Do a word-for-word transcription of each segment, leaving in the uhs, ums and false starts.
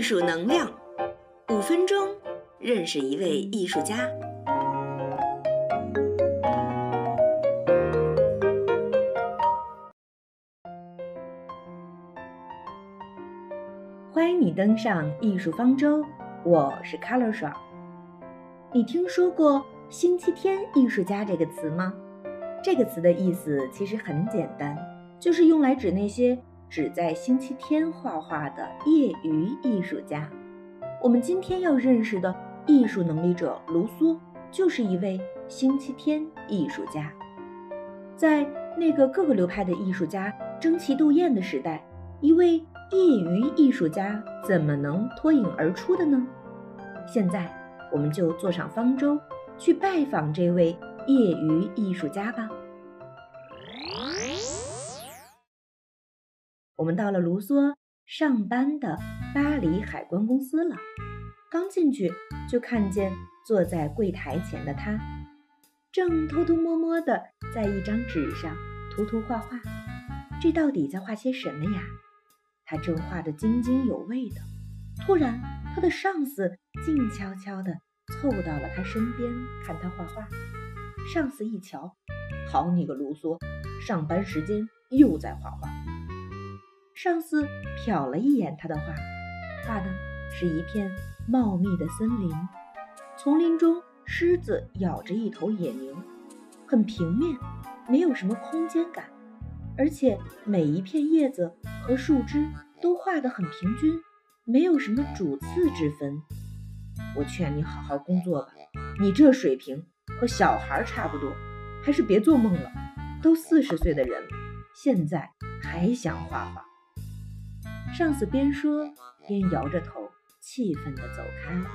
术能量，五分钟认识一位艺术家。 欢迎你登上艺术方舟，我是 Color 爽。你听说过星期天艺术家这个词吗？这个词的意思其实很简单，就是用来指那些只在星期天画画的业余艺术家。我们今天要认识的艺术能力者卢梭，就是一位星期天艺术家。在那个各个流派的艺术家争奇斗艳的时代，一位业余艺术家怎么能脱颖而出的呢？现在我们就坐上方舟，去拜访这位业余艺术家吧。我们到了卢梭上班的巴黎海关公司了。刚进去就看见坐在柜台前的他，正偷偷摸摸地在一张纸上涂涂画画。这到底在画些什么呀？他正画得津津有味的，突然他的上司静悄悄地凑到了他身边看他画画。上司一瞧，好你个卢梭，上班时间又在画画。上司瞟了一眼他的画，画的是一片茂密的森林，丛林中狮子咬着一头野牛，很平面，没有什么空间感，而且每一片叶子和树枝都画得很平均，没有什么主次之分。我劝你好好工作吧，你这水平和小孩差不多，还是别做梦了，都四十岁的人了，现在还想画画。上司边说边摇着头，气愤地走开了。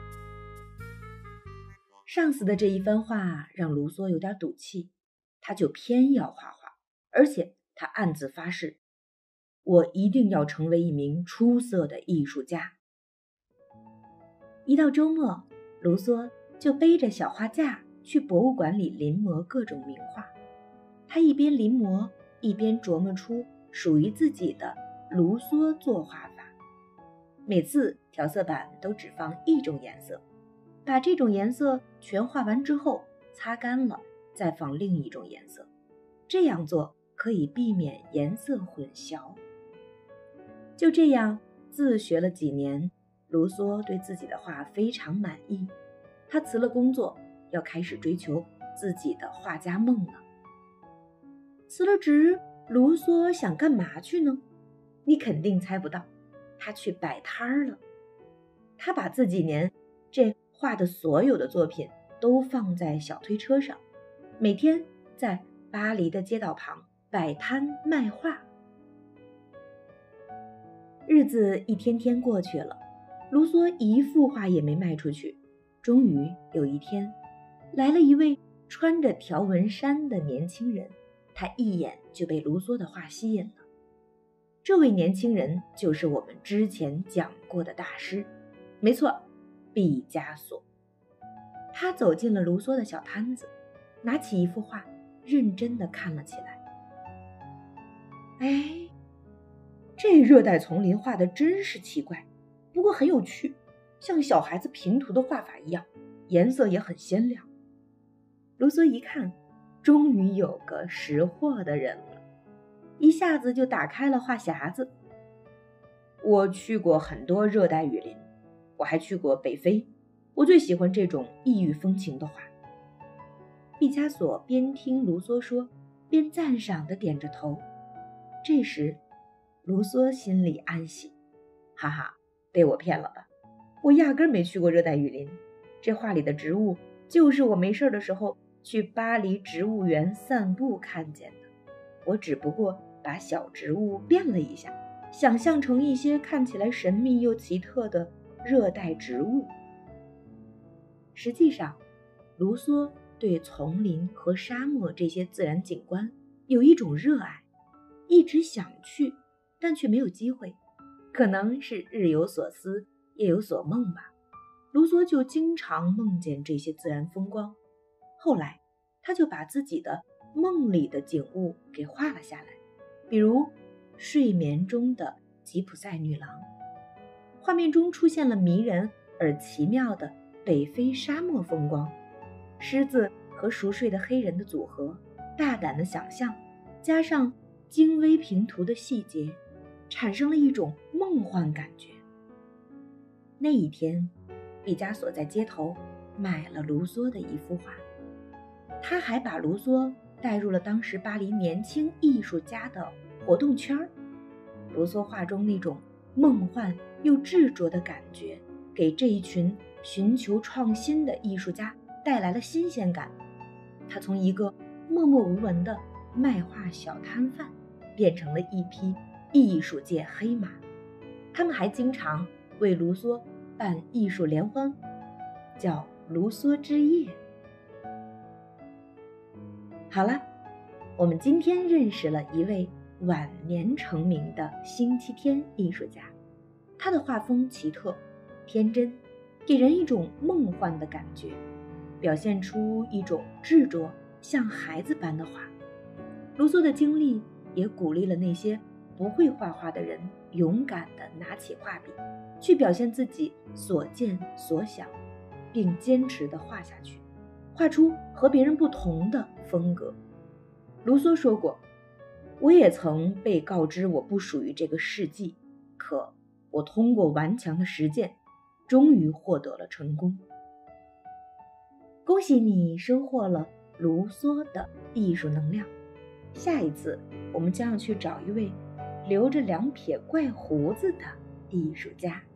上司的这一番话让卢梭有点赌气，他就偏要画画，而且他暗自发誓，我一定要成为一名出色的艺术家。一到周末，卢梭就背着小画架去博物馆里临摹各种名画。他一边临摹，一边琢磨出属于自己的卢梭作画法。每次调色板都只放一种颜色，把这种颜色全画完之后擦干了，再放另一种颜色。这样做可以避免颜色混淆。就这样自学了几年，卢梭对自己的画非常满意。他辞了工作，要开始追求自己的画家梦了。辞了职，卢梭想干嘛去呢？你肯定猜不到，他去摆摊了。他把自己年这画的所有的作品都放在小推车上，每天在巴黎的街道旁摆摊卖画。日子一天天过去了，卢梭一幅画也没卖出去。终于有一天，来了一位穿着条纹衫的年轻人，他一眼就被卢梭的画吸引了。这位年轻人就是我们之前讲过的大师，没错，毕加索。他走进了卢梭的小摊子，拿起一幅画，认真地看了起来。哎，这热带丛林画的真是奇怪，不过很有趣，像小孩子平涂的画法一样，颜色也很鲜亮。卢梭一看，终于有个识货的人了，一下子就打开了画匣子。我去过很多热带雨林，我还去过北非，我最喜欢这种异域风情的画。毕加索边听卢梭说，边赞赏地点着头。这时，卢梭心里暗喜，哈哈，被我骗了吧？我压根没去过热带雨林，这画里的植物就是我没事的时候去巴黎植物园散步看见的。我只不过把小植物变了一下，想象成一些看起来神秘又奇特的热带植物。实际上，卢梭对丛林和沙漠这些自然景观有一种热爱，一直想去，但却没有机会。可能是日有所思，夜有所梦吧。卢梭就经常梦见这些自然风光。后来，他就把自己的梦里的景物给画了下来，比如睡眠中的吉普赛女郎。 画面中出现了迷人而奇妙的北非沙漠风光，狮子和熟睡的黑人的组合，大胆的想象，加上精微平涂的细节，产生了一种梦幻感觉。那一天，毕加索在街头买了卢梭的一幅画，他还把卢梭带入了当时巴黎年轻艺术家的活动圈儿。卢梭画中那种梦幻又执着的感觉，给这一群寻求创新的艺术家带来了新鲜感。他从一个默默无闻的卖画小摊贩，变成了一匹艺术界黑马。他们还经常为卢梭办艺术联欢，叫卢梭之夜。好了，我们今天认识了一位晚年成名的星期天艺术家，他的画风奇特、天真，给人一种梦幻的感觉，表现出一种执着像孩子般的画。卢梭的经历也鼓励了那些不会画画的人勇敢地拿起画笔，去表现自己所见所想，并坚持地画下去，画出和别人不同的风格。卢梭说过，我也曾被告知我不属于这个世纪，可我通过顽强的实践，终于获得了成功。恭喜你收获了卢梭的艺术能量。下一次我们将要去找一位留着两撇怪胡子的艺术家。